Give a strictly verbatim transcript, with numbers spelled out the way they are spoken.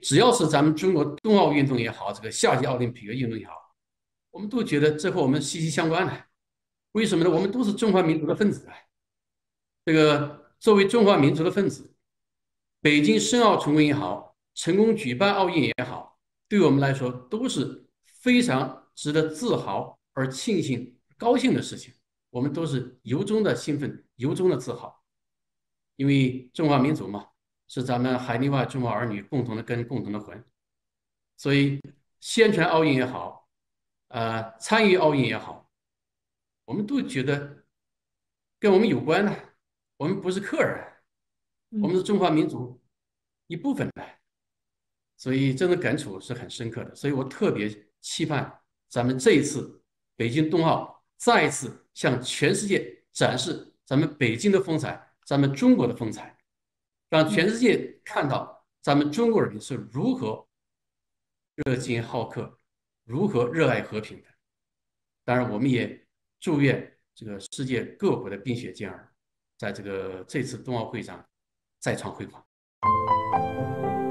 只要是咱们中国冬奥运动也好，这个夏季奥林匹克运动也好，我们都觉得这和我们息息相关的。为什么呢？我们都是中华民族的分子啊。这个作为中华民族的分子，北京申奥成功也好，成功举办奥运也好，对我们来说都是非常值得自豪而庆幸、高兴的事情。我们都是由衷的兴奋，由衷的自豪，因为中华民族嘛，是咱们海内外中华儿女共同的根、共同的魂。所以，宣传奥运也好，呃，参与奥运也好，我们都觉得跟我们有关的。我们不是客人，我们嗯。 是中华民族一部分的。所以这种感触是很深刻的。所以我特别期盼咱们这一次北京冬奥再一次向全世界展示咱们北京的风采，咱们中国的风采，让全嗯。 世界看到咱们中国人民是如何热情好客、如何热爱和平的。当然，我们也祝愿这个世界各国的冰雪健儿，在这个这次冬奥会上再创辉煌。